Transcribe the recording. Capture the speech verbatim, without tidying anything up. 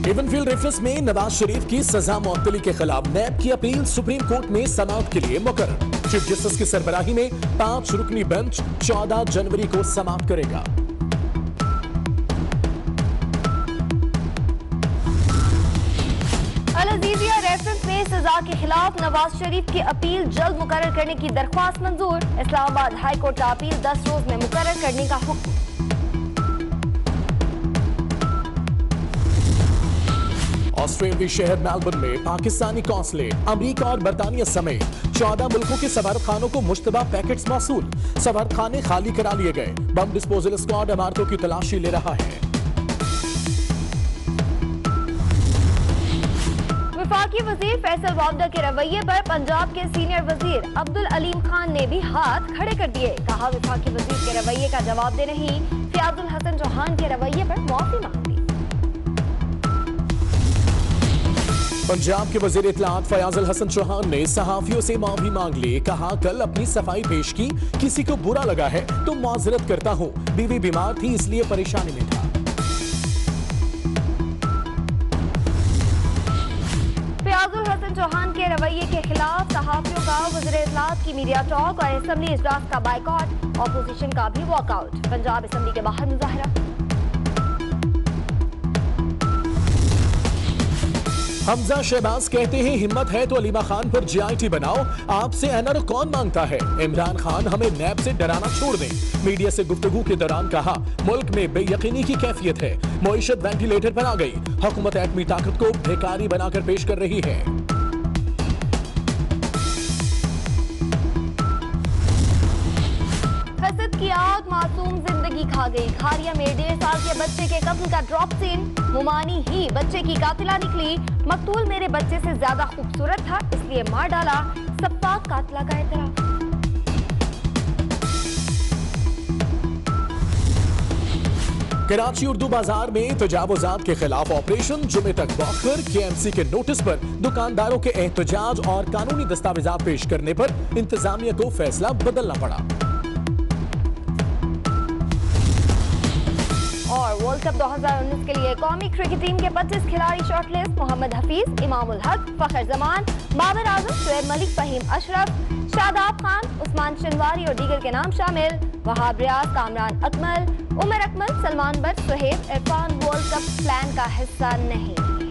इवनफील्ड reference में नवाज शरीफ की सजा मुअत्तली के खिलाफ नैब की अपील सुप्रीम कोर्ट में समाअत के लिए मुकर्रर। चीफ जस्टिस की सरबराही में पांच रुकनी बेंच चौदह जनवरी को समाअत करेगा। अल अजीजिया रेफरेंस में सजा के खिलाफ नवाज शरीफ की अपील जल्द मुकर्रर करने की दरख्वास्त मंजूर। इस्लामाबाद हाई कोर्ट का अपील दस रोज में मुकर्रर करने का हुक्म। ऑस्ट्रेलियाई शहर मेलबर्न में पाकिस्तानी कौंसलेट, अमरीका और बरतानिया समेत चौदह मुल्कों के सफारतखानों को मुश्तबा पैकेट्स मौसूल। सफारतखाने खाली करा लिए गए। बम डिस्पोजल स्क्वाड इमारतों की तलाशी ले रहा है। वफाकी वजीर फैसल वावडा के रवैये पर पंजाब के सीनियर वजीर अब्दुल अलीम खान ने भी हाथ खड़े कर दिए। कहा, वफाकी वजीर के रवैये का जवाब दे रही फयाजुल हसन चौहान के रवैये पर माफी मांगी। पंजाब के वजीर इत्तलात फयाजुल हसन चौहान ने सहाफियों से माफी मांग ली। कहा, कल अपनी सफाई पेश की, किसी को बुरा लगा है तो माजरत करता हूं। बीवी बीमार थी इसलिए परेशानी में था। फयाजुल हसन चौहान के रवैये के खिलाफ सहाफियों का वज़ीर इत्तलात की मीडिया टॉक और असेंबली इजलास का बाइकॉट, ऑपोजिशन का भी वॉकआउट। पंजाब असेंबली के बाहर मुजाहरा। हमजा शहबाज कहते हैं, हिम्मत है तो अलीमा खान पर जीआईटी बनाओ। आपसे एनआर कौन मांगता है? इमरान खान हमें नैब से डराना छोड़ दें। मीडिया से गुफ्तगू के दौरान कहा, मुल्क में बेयकीनी की कैफियत है। मईशत वेंटिलेटर पर आ गई। हुकूमत एटमी ताकत को भिखारी बनाकर पेश कर रही है। हसद की आग मासूम जिंदगी खा गई। खारिया में डेढ़ साल के बच्चे के कत्ल का ड्रॉप सीन। मुमानी ही बच्चे की कातिला निकली। मकतूल मेरे बच्चे से ज्यादा खूबसूरत था इसलिए मार डाला। सप्पाक कातिला का एतराफ। कराची उर्दू बाजार में तजावुजात के खिलाफ ऑपरेशन। जुमे तक बौखर। केएमसी के नोटिस पर दुकानदारों के एहतजाज और कानूनी दस्तावेजात पेश करने पर इंतजामिया को फैसला बदलना पड़ा। और वर्ल्ड कप दो हज़ार उन्नीस के लिए कौमी क्रिकेट टीम के पच्चीस खिलाड़ी शॉर्टलिस्ट। मोहम्मद हफीज, इमामुल हक, फखर जमान, बाबर आजम, शुएब मलिक, फहीम अशरफ, शादाब खान, उस्मान शनवारी और दीगर के नाम शामिल। Wahab Riaz, Kamran Akmal, Umar Akmal, Salman Butt, Sohaib, Irfan world cup plan का हिस्सा नहीं।